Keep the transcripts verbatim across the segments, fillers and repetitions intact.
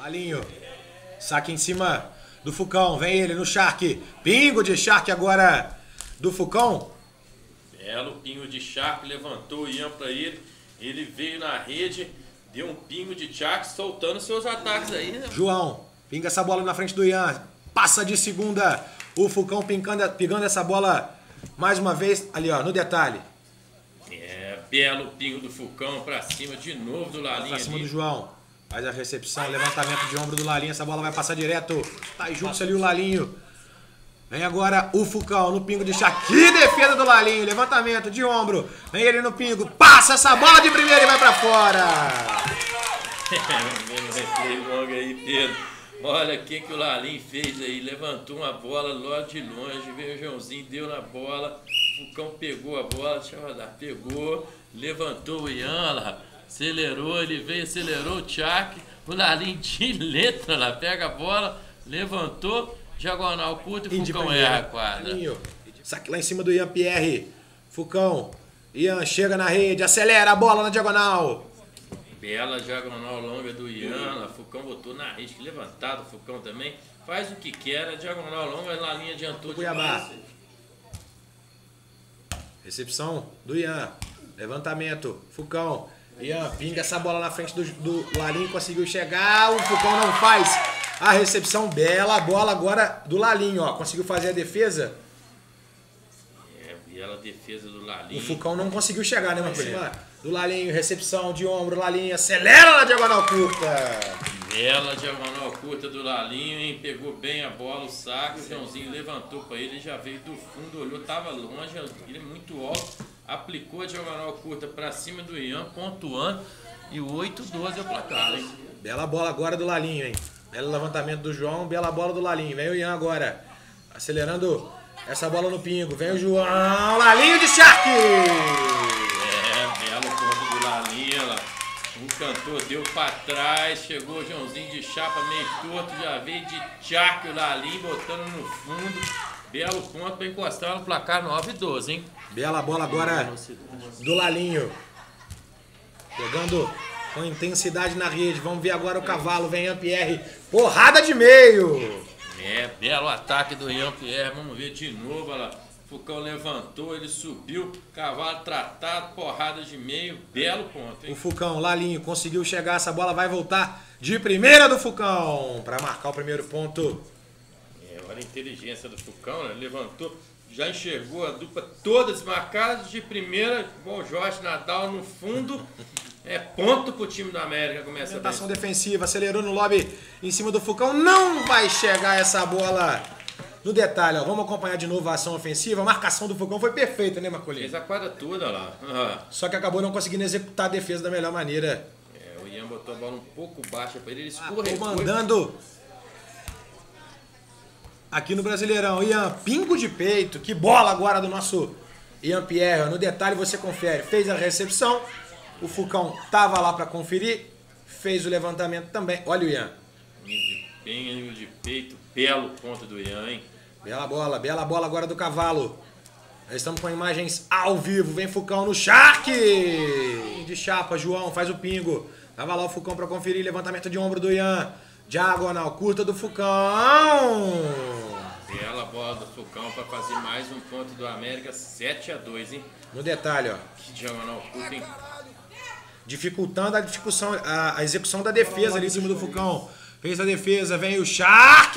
Lalinho. Saque em cima do Fucão. Vem ele no Shark. Pingo de Shark agora do Fucão. Belo pingo de Shark. Levantou o Ian pra ele. Ele veio na rede. Deu um pingo de Shark soltando seus ataques aí, né? João. Pinga essa bola na frente do Ian. Passa de segunda. O Fucão pingando, pingando essa bola mais uma vez. Ali, ó, no detalhe. É, belo pingo do Fucão pra cima de novo do Lalinho. Pra cima ali. do João. Faz a recepção, levantamento de ombro do Lalinho. Essa bola vai passar direto. Tá junto ali o Lalinho. Vem agora o Fucão no pingo de Shark. Que defesa do Lalinho. Levantamento de ombro. Vem ele no pingo. Passa essa bola de primeira e vai pra fora. Vendo o replay longo aí, Pedro. Olha o que, que o Lalinho fez aí. Levantou uma bola lá de longe. Veio o Joãozinho, deu na bola. O Fucão pegou a bola. Deixa eu rodar. Pegou. Levantou o Ian lá. Acelerou. Ele veio, acelerou o Shark. O Lalinho de letra lá. Pega a bola. Levantou. Diagonal curto e o Fucão erra a quadra. Saque lá em cima do Ian Pierre. Fucão. Ian chega na rede. Acelera a bola na diagonal. Bela diagonal longa do Ian. Fucão botou na rede, levantado. Fucão também faz o que quer. A diagonal longa, na linha adiantou. Cuiabá. Recepção do Ian. Levantamento. Fucão. Ian pinga essa bola na frente do, do Lalinho. Conseguiu chegar. O Fucão não faz a recepção. Bela bola agora do Lalinho. Ó. Conseguiu fazer a defesa. É, bela defesa do Lalinho. O Fucão não conseguiu chegar, né, Marcolinho? Do Lalinho, recepção de ombro, Lalinho acelera na diagonal curta. Bela diagonal curta do Lalinho, hein? Pegou bem a bola, o saque, o Joãozinho levantou para ele, já veio do fundo, olhou, tava longe, ele muito alto, aplicou a diagonal curta para cima do Ian, pontuando, e o oito a doze é o placar, hein? Bela bola agora do Lalinho, hein? Belo levantamento do João, bela bola do Lalinho. Vem o Ian agora, acelerando essa bola no pingo. Vem o João, Lalinho de Shark! O cantor deu pra trás, chegou o Joãozinho de chapa meio torto, já veio de Shark o Lalinho, botando no fundo. Belo ponto pra encostar no placar nove a doze, hein? Bela bola agora do Lalinho. Pegando com intensidade na rede. Vamos ver agora o cavalo. Vem Ian Pierre. Porrada de meio. É, belo ataque do Ian Pierre. Vamos ver de novo, olha lá. Fucão levantou, ele subiu, cavalo tratado, porrada de meio, belo ponto, hein? O Fucão, Lalinho, conseguiu chegar, essa bola vai voltar de primeira do Fucão, para marcar o primeiro ponto. É, olha a inteligência do Fucão, né? Levantou, já enxergou a dupla toda desmarcada de primeira, com o Jorge Nadal no fundo. É ponto pro time do América, começa a Orientação defensiva, acelerou no lobby em cima do Fucão, não vai chegar essa bola. No detalhe, ó, vamos acompanhar de novo a ação ofensiva. A marcação do Fucão foi perfeita, né, Marcolinho? Fez a quadra toda lá. Ah. Só que acabou não conseguindo executar a defesa da melhor maneira. É, o Ian botou a bola um pouco baixa para ele, ele escorregou. Ah, mandando aqui no Brasileirão. Ian, pingo de peito. Que bola agora do nosso Ian Pierre. No detalhe você confere. Fez a recepção. O Fucão tava lá para conferir. Fez o levantamento também. Olha o Ian. Pingo de peito. Belo ponto do Ian, hein? Bela bola, bela bola agora do cavalo. Nós estamos com imagens ao vivo. Vem Fucão no Shark. De chapa, João, faz o pingo. Tava lá o Fucão para conferir. Levantamento de ombro do Ian. Diagonal curta do Fucão. Bela bola do Fucão para fazer mais um ponto do América. sete a dois, hein? No detalhe, ó. Que diagonal curta, hein? Dificultando a, discussão, a, a execução da defesa ali em cima do Fucão. Fez a defesa, vem o Shark!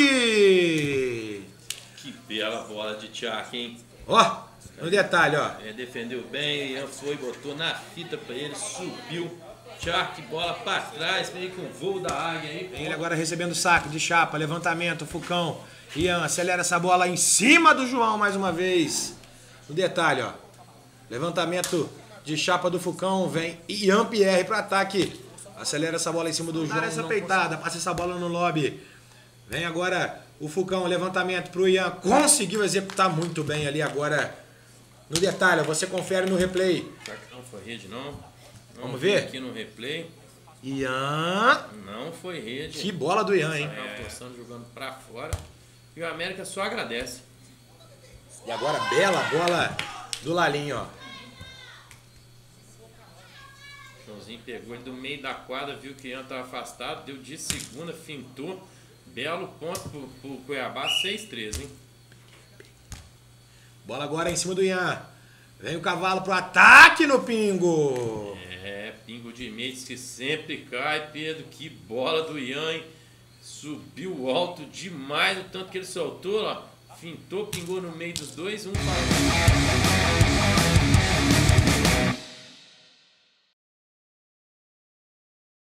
Que bela bola de Shark, hein? Ó, no detalhe, ó. É, defendeu bem, Ian foi, botou na fita pra ele, subiu. Shark, bola pra trás, meio que um voo da águia aí. Vem ele agora recebendo saque de chapa, levantamento, Fucão. Ian acelera essa bola em cima do João mais uma vez. No detalhe, ó. Levantamento de chapa do Fucão, vem Ian Pierre para ataque. Acelera essa bola em cima do João. Dá essa peitada, passa essa bola no lobby. Vem agora o Fucão, levantamento pro Ian. Conseguiu executar muito bem ali agora. No detalhe, você confere no replay. Será que não foi rede, não? não Vamos ver? Aqui no replay. Ian. Não foi rede. Que bola do Ian, hein? É, torcendo, jogando pra fora. E o América só agradece. E agora, bela bola do Lalinho, ó. Joãozinho pegou ele do meio da quadra, viu que o Ian estava afastado, deu de segunda, fintou. Belo ponto pro, pro Cuiabá, seis a três, hein? Bola agora em cima do Ian. Vem o cavalo pro ataque no Pingo. É, Pingo de Mendes que sempre cai, Pedro. Que bola do Ian, hein? Subiu alto demais o tanto que ele soltou, ó. Fintou, pingou no meio dos dois, um para